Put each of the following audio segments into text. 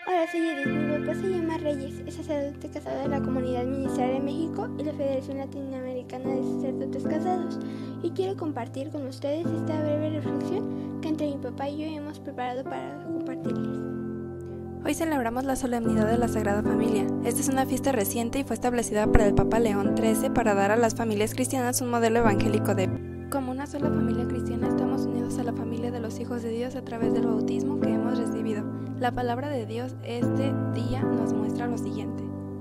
Hola, soy Edith. Mi papá se llama Reyes, es sacerdote casado de la Comunidad Ministerial de México y la Federación Latinoamericana de Sacerdotes Casados, y quiero compartir con ustedes esta breve reflexión que entre mi papá y yo hemos preparado para compartirles. Hoy celebramos la solemnidad de la Sagrada Familia. Esta es una fiesta reciente y fue establecida por el Papa León XIII para dar a las familias cristianas un modelo evangélico de como una sola familia cristiana estamos unidos a la familia de los hijos de Dios a través del bautismo que hemos recibido. La palabra de Dios este día nos muestra lo siguiente.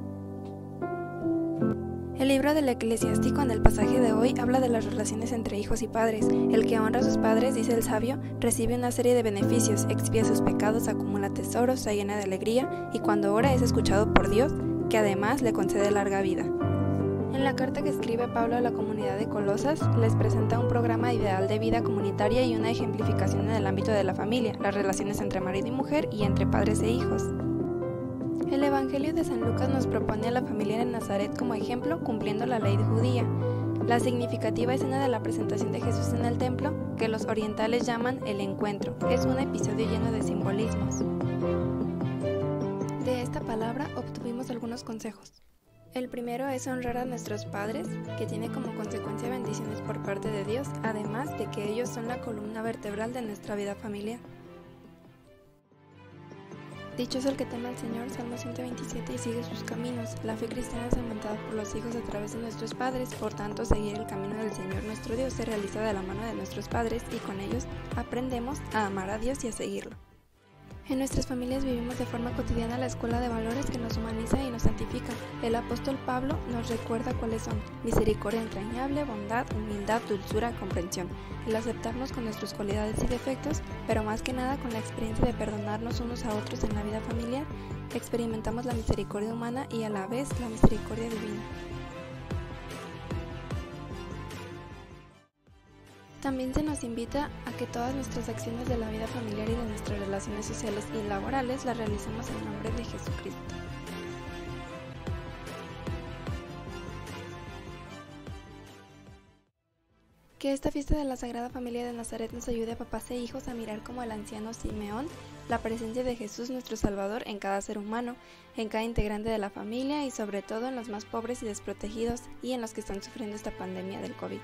El libro del Eclesiástico en el pasaje de hoy habla de las relaciones entre hijos y padres. El que honra a sus padres, dice el sabio, recibe una serie de beneficios, expía sus pecados, acumula tesoros, se llena de alegría y cuando ora es escuchado por Dios, que además le concede larga vida. En la carta que escribe Pablo a la comunidad de Colosas, les presenta un programa ideal de vida comunitaria y una ejemplificación en el ámbito de la familia, las relaciones entre marido y mujer y entre padres e hijos. El Evangelio de San Lucas nos propone a la familia de Nazaret como ejemplo, cumpliendo la ley judía. La significativa escena de la presentación de Jesús en el templo, que los orientales llaman el encuentro, es un episodio lleno de simbolismos. De esta palabra obtuvimos algunos consejos. El primero es honrar a nuestros padres, que tiene como consecuencia bendiciones por parte de Dios, además de que ellos son la columna vertebral de nuestra vida familiar. Dichoso el que teme al Señor, Salmo 127, y sigue sus caminos. La fe cristiana es alimentada por los hijos a través de nuestros padres, por tanto, seguir el camino del Señor nuestro Dios se realiza de la mano de nuestros padres y con ellos aprendemos a amar a Dios y a seguirlo. En nuestras familias vivimos de forma cotidiana la escuela de valores que nos humaniza y nos santifica. El apóstol Pablo nos recuerda cuáles son: misericordia entrañable, bondad, humildad, dulzura, comprensión. El aceptarnos con nuestras cualidades y defectos, pero más que nada con la experiencia de perdonarnos unos a otros en la vida familiar, experimentamos la misericordia humana y a la vez la misericordia divina. También se nos invita a que todas nuestras acciones de la vida familiar y de nuestras relaciones sociales y laborales las realicemos en nombre de Jesucristo. Que esta fiesta de la Sagrada Familia de Nazaret nos ayude a papás e hijos a mirar como el anciano Simeón la presencia de Jesús nuestro Salvador en cada ser humano, en cada integrante de la familia y sobre todo en los más pobres y desprotegidos y en los que están sufriendo esta pandemia del COVID.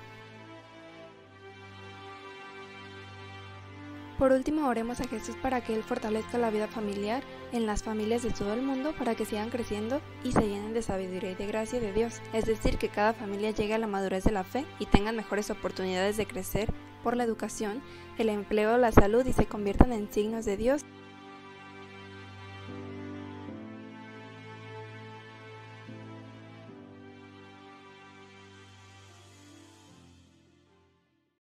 Por último, oremos a Jesús para que Él fortalezca la vida familiar en las familias de todo el mundo para que sigan creciendo y se llenen de sabiduría y de gracia de Dios, es decir, que cada familia llegue a la madurez de la fe y tengan mejores oportunidades de crecer por la educación, el empleo, la salud y se conviertan en signos de Dios.